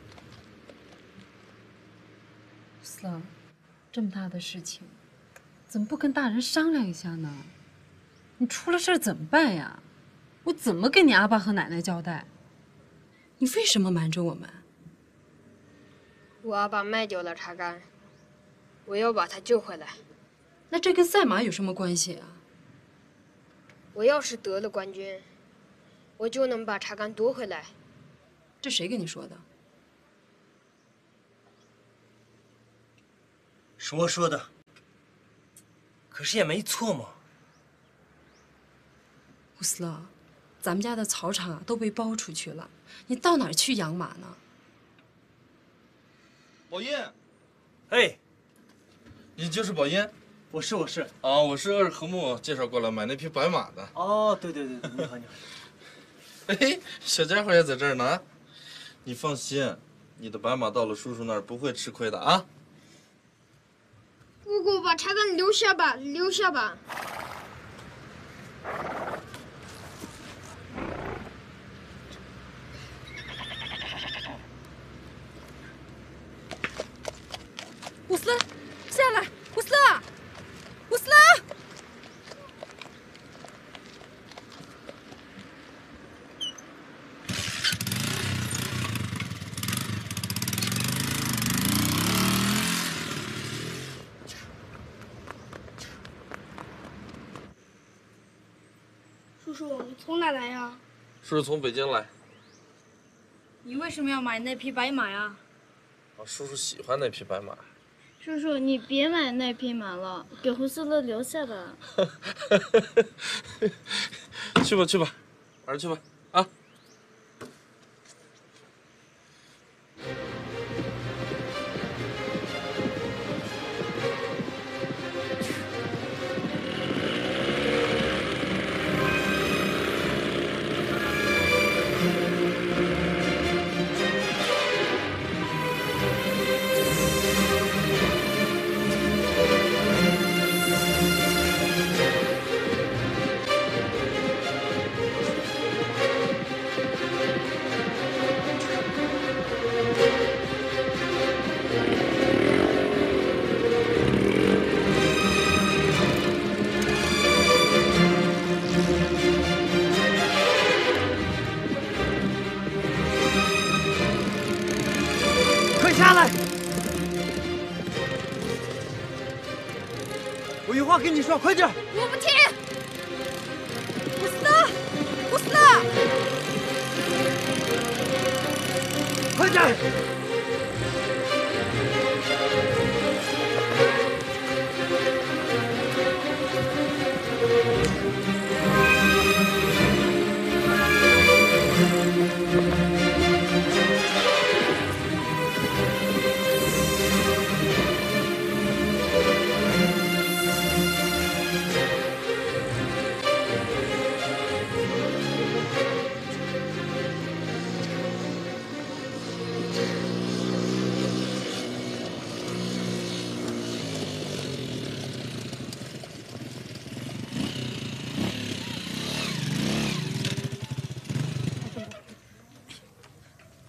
斯勒，这么大的事情，怎么不跟大人商量一下呢？你出了事儿怎么办呀？我怎么跟你阿爸和奶奶交代？你为什么瞒着我们？ 我阿爸卖掉了查干，我要把他救回来。 那这跟赛马有什么关系啊？ 我要是得了冠军，我就能把查干夺回来。 这谁跟你说的？ 是我说的。可是也没错嘛。 胡斯勒，咱们家的草场啊都被包出去了，你到哪儿去养马呢？ 宝燕， 哎， 你就是宝燕？ 我是。 啊，我是二和睦介绍过来买那匹白马的。 哦，对，你好。 哎，小家伙也在这儿呢。你放心，你的白马到了叔叔那儿不会吃亏的啊。 姑姑，把查干留下吧。 胡斯勒，下来！胡斯勒！ 叔叔，你从哪来呀？ 叔叔从北京来。 你为什么要买那匹白马呀？ 叔叔喜欢那匹白马。 叔叔，你别买那匹马了，给胡斯勒留下吧。 去吧，玩去吧，啊！ 下来！我有话跟你说，快点！ 我不听！ 胡斯勒， 快点！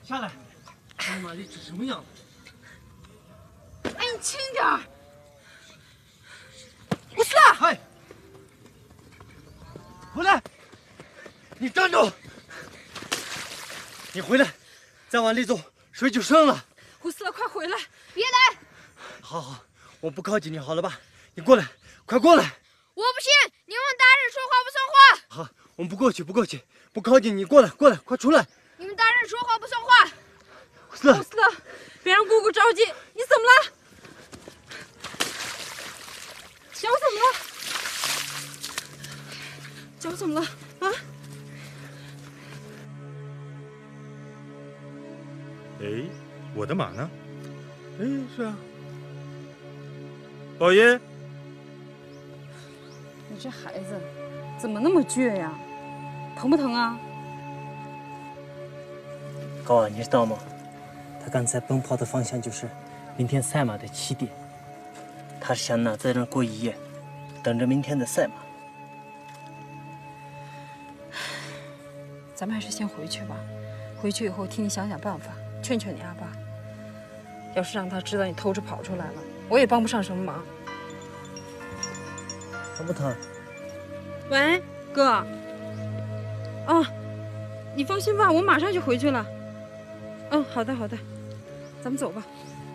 下来，他妈的这什么样子？ 哎，你轻点儿！ 不是，嗨，回来！你站住！你回来，再往里走，水就深了。 胡斯勒，快回来！ 别来！ 好好，我不靠近你，好了吧？你过来，快过来！ 我不信，你们大人说话不算话。 好，我们不过去，不靠近你，过来，快出来！ 你们大人说话不算话。 胡斯勒， 别让姑姑着急。你怎么了？脚怎么了？脚怎么了？啊？ 哎，我的马呢？ 哎，是啊。 宝爷， 你这孩子怎么那么倔呀？疼不疼啊？ 高啊，你知道吗？他刚才奔跑的方向就是明天赛马的起点。他是想在这儿过一夜，等着明天的赛马。 咱们还是先回去吧。回去以后替你想想办法，劝劝你阿爸。要是让他知道你偷着跑出来了，我也帮不上什么忙。 疼不疼？ 喂，哥。哦，你放心吧，我马上就回去了。嗯，好的，咱们走吧。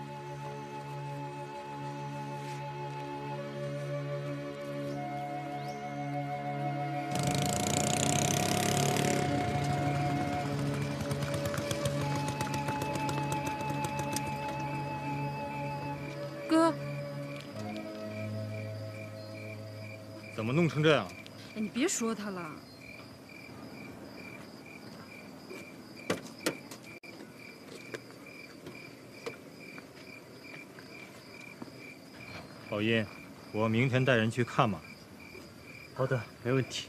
哥， 怎么弄成这样？ 哎，你别说他了。 宝音，我明天带人去看马。 好的，没问题。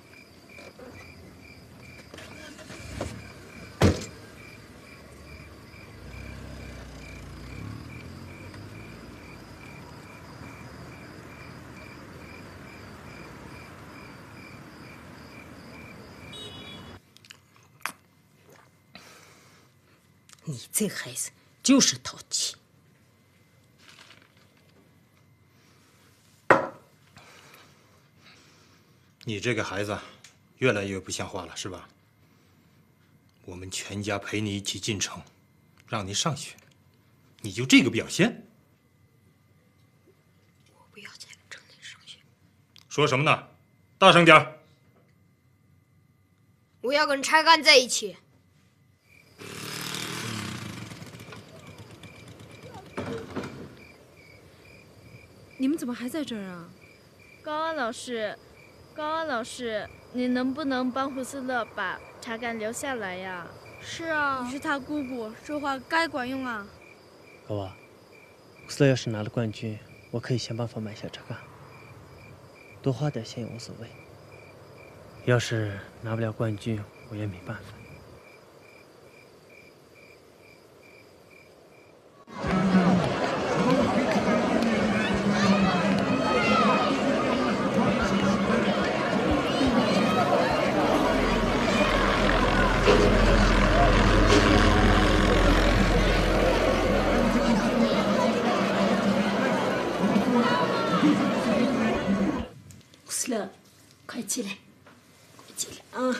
你这孩子就是淘气。 你这个孩子越来越不像话了，是吧？我们全家陪你一起进城，让你上学，你就这个表现？ 我不要在城里上学。 说什么呢？大声点儿！ 我要跟柴干在一起。 你们怎么还在这儿啊？ 高安老师，你能不能帮胡斯勒把查干留下来呀？ 是啊，你是他姑姑，说话该管用啊。 高娃，胡斯勒要是拿了冠军，我可以想办法买下查干，多花点钱也无所谓。要是拿不了冠军，我也没办法。 胡斯勒，快起来，快起来啊！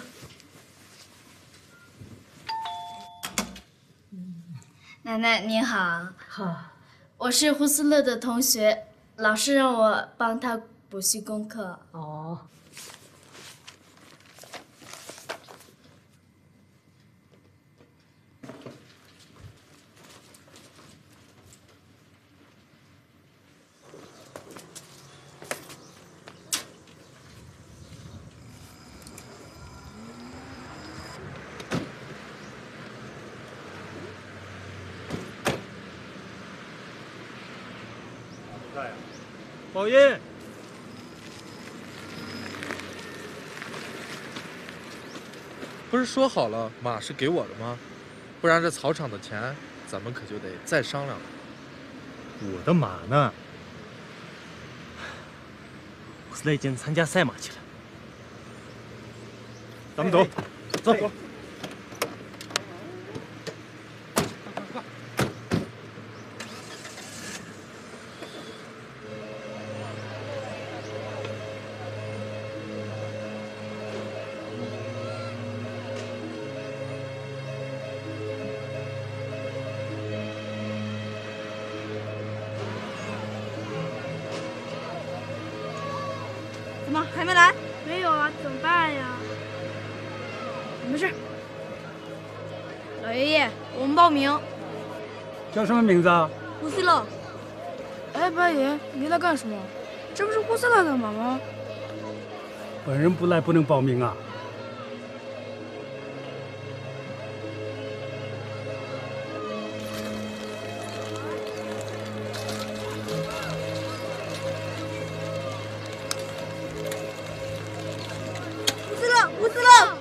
奶奶你好。 好。 我是胡斯勒的同学，老师让我帮他补习功课。 哦。 宝音， 不是说好了马是给我的吗？不然这草场的钱咱们可就得再商量了。 我的马呢？ 胡斯勒已经参加赛马去了。 咱们走，走。 还没来？没有啊，怎么办呀？没事。老爷爷，我们报名。 叫什么名字啊？ 胡斯勒。哎，白爷，你来干什么？这不是胡斯勒的马吗？ 本人不来不能报名啊。 胡斯勒，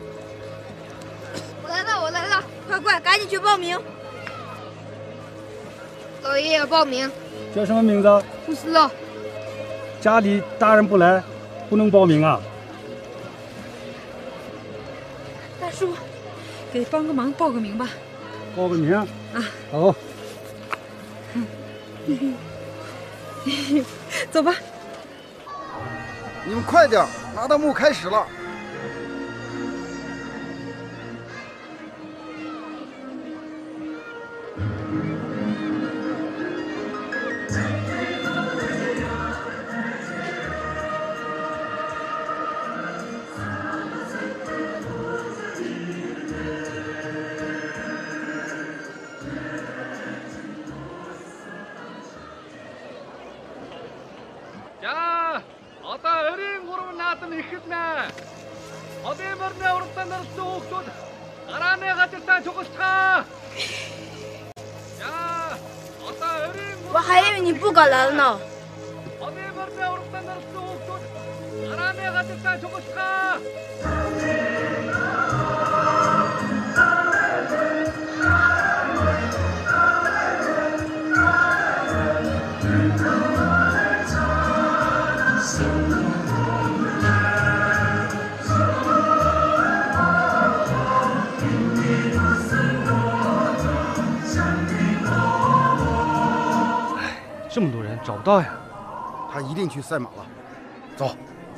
我来了，快，赶紧去报名。 老爷爷报名。 叫什么名字？ 胡斯勒。 家里大人不来，不能报名啊。 大叔，给帮个忙，报个名吧。 报个名啊？好。 走吧。 你们快点，拉弹幕开始了。 我还以为你不敢来了呢。 这么多人找不到呀，他一定去赛马了。走。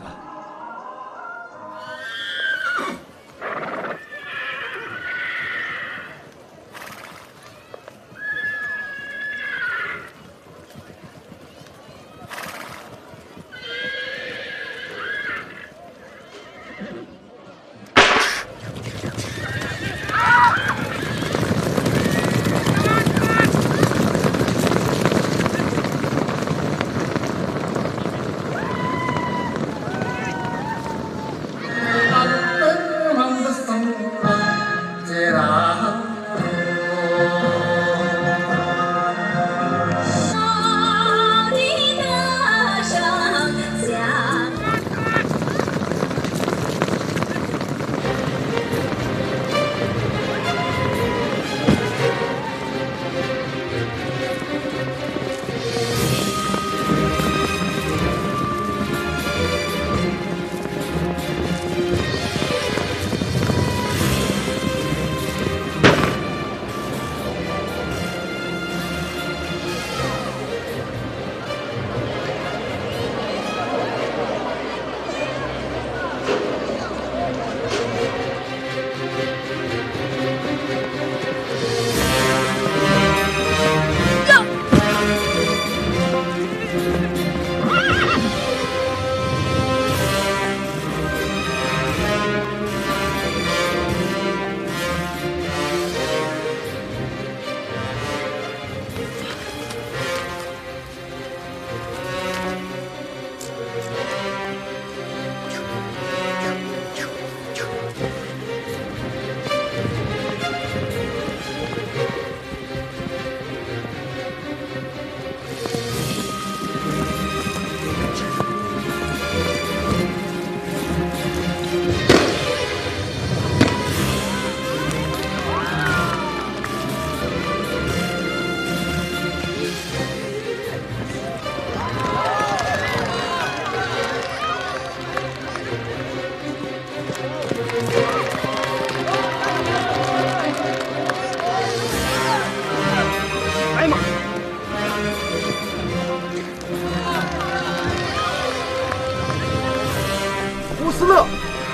斯勒，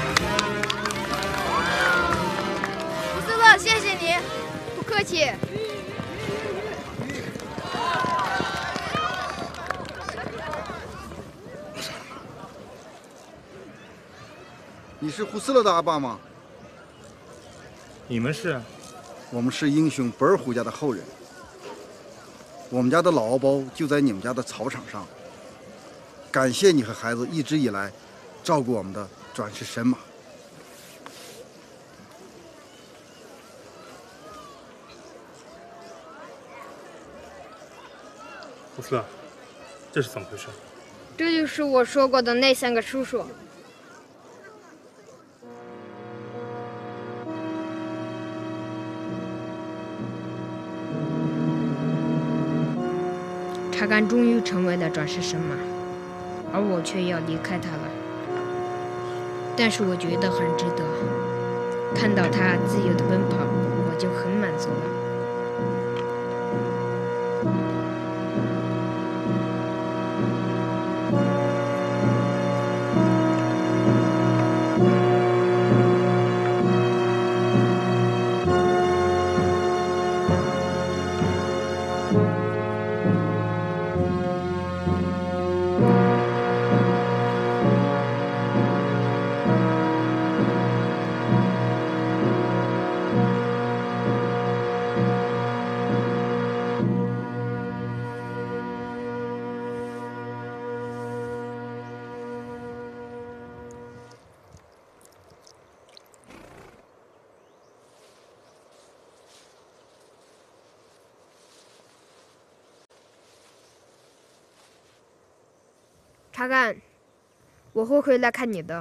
胡斯勒，谢谢你，不客气。 你是胡斯勒的阿爸吗？ 你们是？ 我们是英雄博尔虎家的后人。我们家的老敖包就在你们家的草场上。感谢你和孩子一直以来照顾我们的转世神马。 胡斯勒，这是怎么回事？ 这就是我说过的那3个叔叔。查干终于成为了转世神马，而我却要离开他了。但是我觉得很值得，看到他自由的奔跑，我就很满足了。查干，我会回来看你的。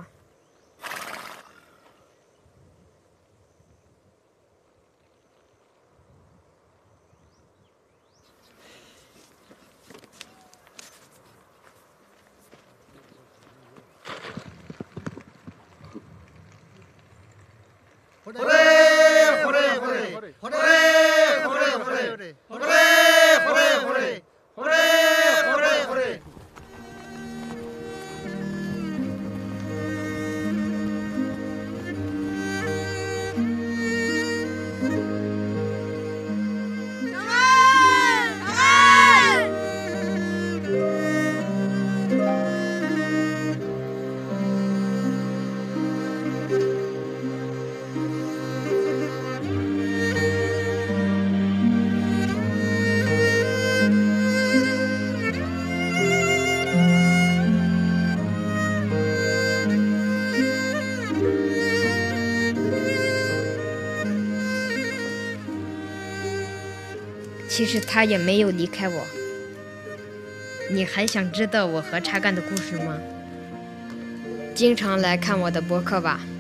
其实他也没有离开我。你还想知道我和查干的故事吗？经常来看我的博客吧。